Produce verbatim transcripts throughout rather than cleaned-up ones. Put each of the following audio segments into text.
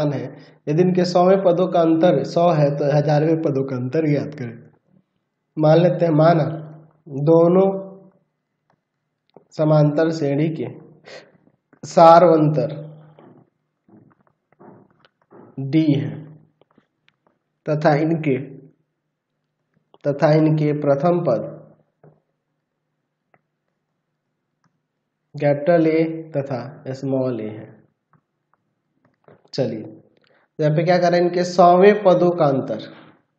समान है, यदि इनके सौवें पदों का अंतर सौ है तो हजारवें पदों का अंतर ज्ञात करें। मान लेते हैं, माना दोनों समांतर श्रेणी के सारवंतर डी है तथा इनके तथा इनके प्रथम पद कैपिटल ए तथा स्मॉल ए है। चलिए यहाँ पे क्या करें, इनके सौवें पदों का अंतर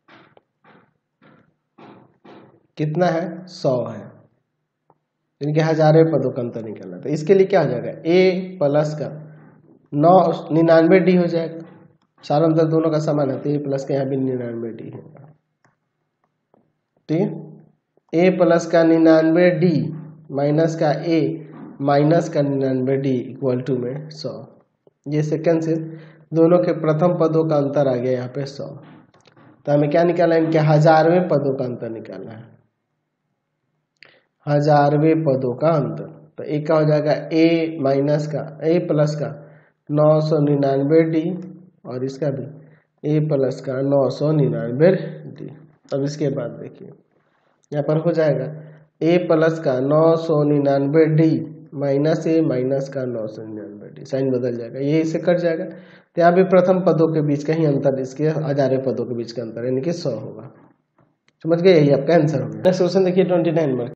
कितना है, सौ है, इनके हजारवें पदों का अंतर निकालना। तो इसके लिए क्या हो जाएगा, ए प्लस का नौ निन्यानवे डी हो जाएगा, सारा अंतर दोनों का समान है तो ए प्लस का यहाँ भी निन्यानवे डी है। ठीक है, ए प्लस का निन्यानवे डी माइनस का ए माइनस का निन्यानवे डी इक्वल टू में सौ। ये सेकंड से दोनों के प्रथम पदों का अंतर आ गया यहाँ पे सौ। तो हमें क्या निकालना है, इनके हजारवें पदों का अंतर निकालना है, हजारवें पदों का अंतर। तो एक का हो जाएगा ए माइनस का ए प्लस का नौ सौ निन्यानवे डी और इसका भी ए प्लस का नौ सौ निन्यानवे डी। अब इसके बाद देखिए यहाँ पर हो जाएगा ए प्लस का नौ सौ निन्यानवे डी माइनस ए माइनस का नौ सौ निन्यानवे डी, साइन बदल जाएगा, ये इससे कट जाएगा। तो यहाँ भी प्रथम पदों के बीच का ही अंतर, इसके हजारवें पदों के बीच का अंतर यानी कि सौ होगा। समझ गए, यही आपका आंसर होगा। नेक्स्ट क्वेश्चन देखिए ट्वेंटी नाइन में